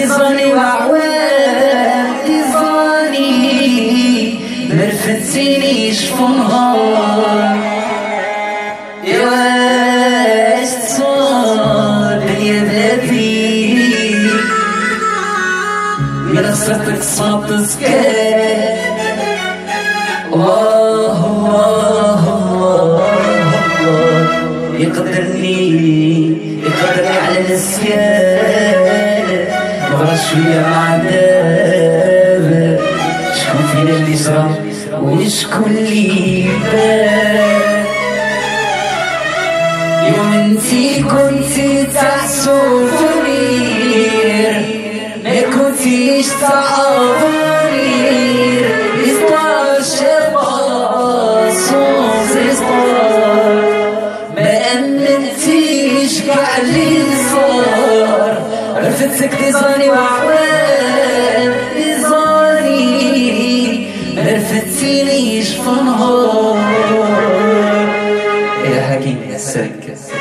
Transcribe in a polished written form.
ديزاني وعوام ديزاني مرفتينيش في نهار يا واش تصور بيا بابي من خسرتك صاب تسكر الله الله الله يقدرني على النسيان بغا شوية مع الداب شكون فينا اللي جرى وشكون اللي بان يوم انتي كنتي تاع سوفونير ما كنتيش تاع افونير اسطوار شابة سونز اسطوار ما امنتيش كاع اللي صار رفتك ديزاني وعوام ديزاني ما رفتينيش في نهار يا حكيم يا سركس